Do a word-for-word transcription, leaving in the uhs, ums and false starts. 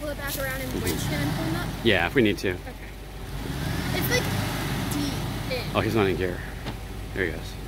pull it back around and winch him and pull him up? Yeah, if we need to. Okay. It's like deep in. Oh, he's not in gear. There he goes.